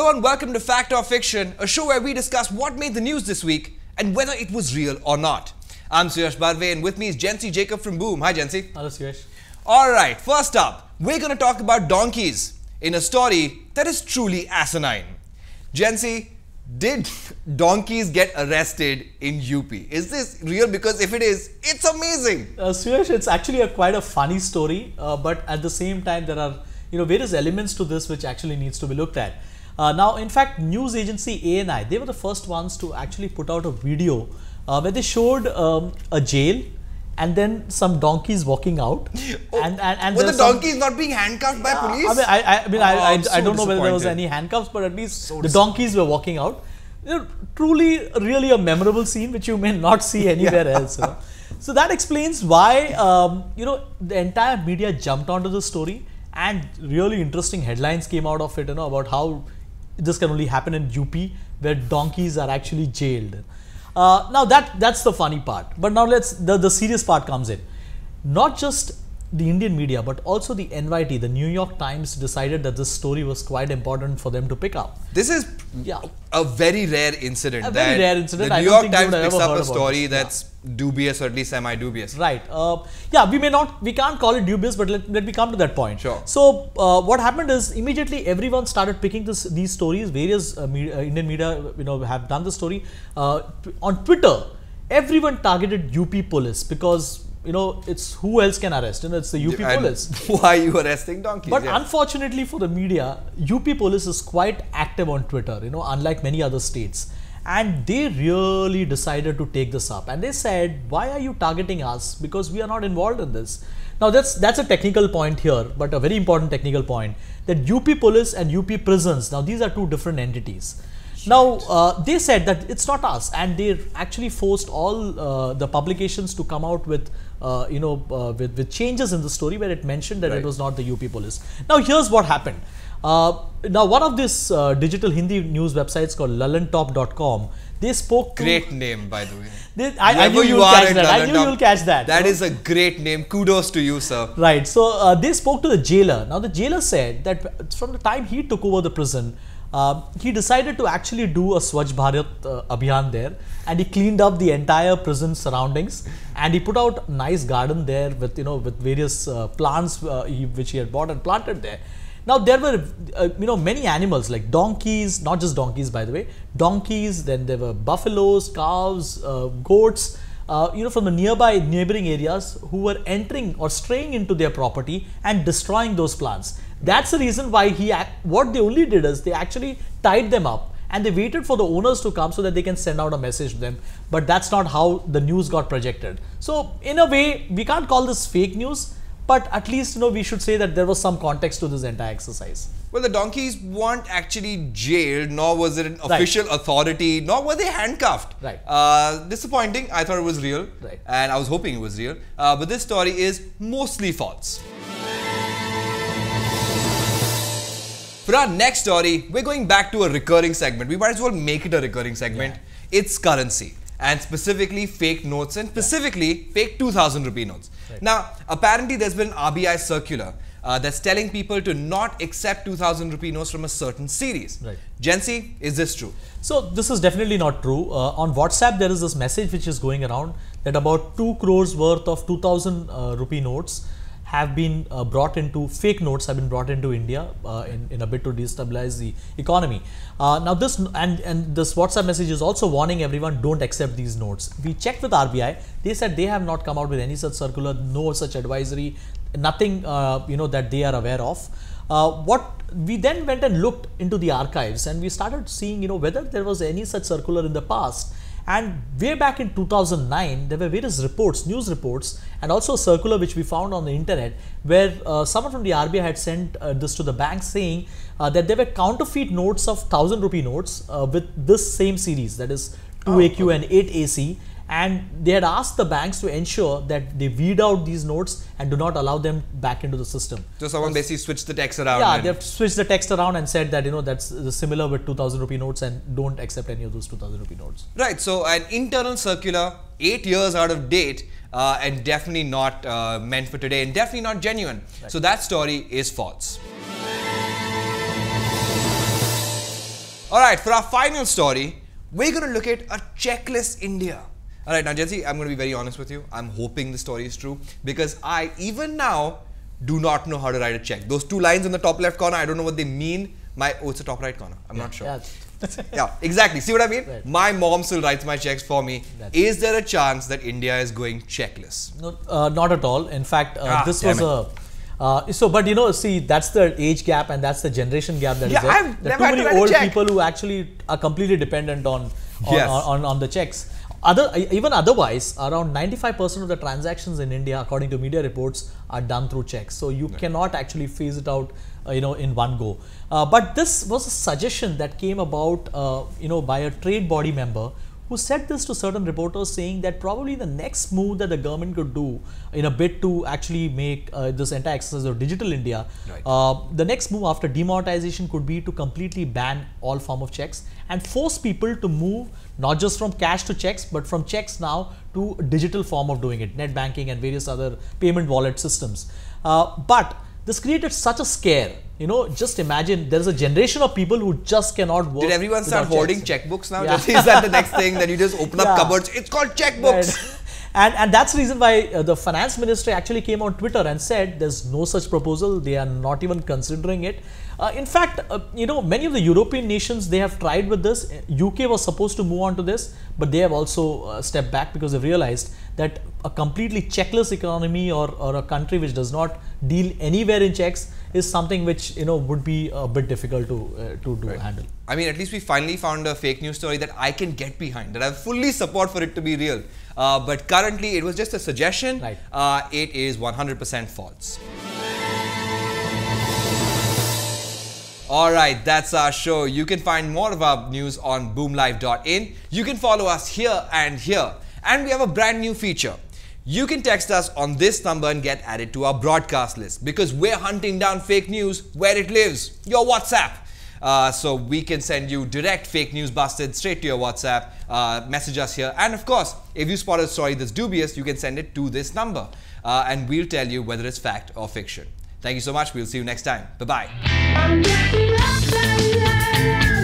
Hello and welcome to Fact or Fiction, a show where we discuss what made the news this week and whether it was real or not. I'm Suyash Barve and with me is Jency Jacob from Boom. Hi Jency. Hello Suyash. Alright, first up, we're going to talk about donkeys in a story that is truly asinine. Jency, did donkeys get arrested in UP? Is this real? Because if it is, it's amazing. Suyash, it's actually quite a funny story, but at the same time there are various elements to this which actually needs to be looked at. Now, in fact, news agency ANI, they were the first ones to actually put out a video where they showed a jail and then some donkeys walking out. And were the donkeys not being handcuffed by police? I don't know whether there was any handcuffs, but at least the donkeys were walking out. Truly, really a memorable scene which you may not see anywhere else. So that explains why the entire media jumped onto the story, and really interesting headlines came out of it. About how this can only happen in UP, where donkeys are actually jailed. Now that's the funny part. But now the serious part comes in. Not just the Indian media, but also the NYT, the New York Times, decided that this story was quite important for them to pick up. This is a very rare incident. The New York Times picks up a story that's dubious, or at least semi-dubious. Right. We can't call it dubious, but let me come to that point. Sure. So what happened is immediately everyone started picking these stories. Various Indian media have done the story. On Twitter, everyone targeted UP police because it's who else can arrest? It's the UP police. Why are you arresting donkeys? But unfortunately for the media, UP police is quite active on Twitter, unlike many other states. And they really decided to take this up. And they said, why are you targeting us? Because we are not involved in this. Now that's a technical point here, but a very important technical point, that UP police and UP prisons, now these are two different entities. Now, they said that it's not us, and they actually forced all the publications to come out with, with changes in the story where it mentioned that it was not the UP police. Now, here's what happened. Now, one of these digital Hindi news websites called lalantop.com, they spoke to... Great name, by the way. I knew you will catch that. I knew you will catch that. That is a great name. Kudos to you, sir. Right. So, they spoke to the jailer. Now, the jailer said that from the time he took over the prison, he decided to actually do a Swachh Bharat Abhiyan there, and he cleaned up the entire prison surroundings, and he put out a nice garden there with with various plants which he had bought and planted there. Now there were many animals like donkeys, not just donkeys by the way, donkeys. Then there were buffaloes, cows, goats. From the neighboring areas who were entering or straying into their property and destroying those plants. That's the reason why what they only did is they actually tied them up and they waited for the owners to come so that they can send out a message to them. But that's not how the news got projected. So in a way, we can't call this fake news, but at least we should say that there was some context to this entire exercise. Well, the donkeys weren't actually jailed, nor was it an official authority, nor were they handcuffed. Right. Disappointing. I thought it was real, and I was hoping it was real. But this story is mostly false. For our next story, we're going back to a recurring segment. We might as well make it a recurring segment. It's currency, and specifically fake notes, and specifically fake 2000 rupee notes. Now, apparently there's been an RBI circular that's telling people to not accept 2000 rupee notes from a certain series. Jency, is this true? So this is definitely not true. On WhatsApp, there is this message which is going around that about 2 crores worth of 2000 rupee notes have been fake notes have been brought into India in a bid to destabilize the economy. Now this and this WhatsApp message is also warning everyone, don't accept these notes. We checked with RBI, they said they have not come out with any such circular, no such advisory, nothing that they are aware of. What we then went and looked into the archives and we started seeing whether there was any such circular in the past. And way back in 2009, there were various reports, news reports, and also a circular which we found on the internet where someone from the RBI had sent this to the bank saying that there were counterfeit notes of 1000 rupee notes with this same series, that is 2AQ and 8AC. And they had asked the banks to ensure that they weed out these notes and do not allow them back into the system. So someone basically switched the text around. Yeah, they've switched the text around and said that that's similar with 2000 rupee notes and don't accept any of those 2000 rupee notes. Right. So an internal circular, 8 years out of date, and definitely not meant for today, and definitely not genuine. So that story is false. Alright, for our final story, we're going to look at a checkless India. Alright, now Jency, I'm going to be very honest with you. I'm hoping the story is true because I, even now, do not know how to write a check. Those two lines in the top left corner, I don't know what they mean. Oh, it's the top right corner. I'm not sure. Yeah. Yeah, exactly. See what I mean? Right. My mom still writes my checks for me. Is there a chance that India is going checkless? No, not at all. In fact, this damn was a... but you know, see, that's the age gap and that's the generation gap that is there. I've There are never too had to many write a old check. people who actually are completely dependent on the checks. Even otherwise, around 95% of the transactions in India, according to media reports, are done through checks. So you cannot actually phase it out, in one go. But this was a suggestion that came about, by a trade body member who said this to certain reporters, saying that probably the next move that the government could do in a bid to actually make this entire exercise of digital India, the next move after demonetization could be to completely ban all form of checks and force people to move not just from cash to checks, but from checks now to digital form of doing it, net banking and various other payment wallet systems. But this created such a scare. Just imagine there is a generation of people who just cannot work. Did everyone start hoarding checks. checkbooks now? Yeah. Is that the next thing that you just open up cupboards? It's called checkbooks. Right. And that's the reason why the finance ministry actually came on Twitter and said there's no such proposal. They are not even considering it. In fact, many of the European nations, they have tried with this. UK was supposed to move on to this, but they have also stepped back because they realized that a completely checkless economy or a country which does not deal anywhere in checks is something which would be a bit difficult to handle. I mean, at least we finally found a fake news story that I can get behind, that I fully support for it to be real. But currently, it was just a suggestion. Right. It is 100% false. Alright, that's our show. You can find more of our news on boomlive.in. You can follow us here and here. And we have a brand new feature. You can text us on this number and get added to our broadcast list because we're hunting down fake news where it lives, your WhatsApp. So we can send you direct fake news busted straight to your WhatsApp. Message us here. And of course, if you spot a story that's dubious, you can send it to this number. And we'll tell you whether it's fact or fiction. Thank you so much. We'll see you next time. Bye-bye.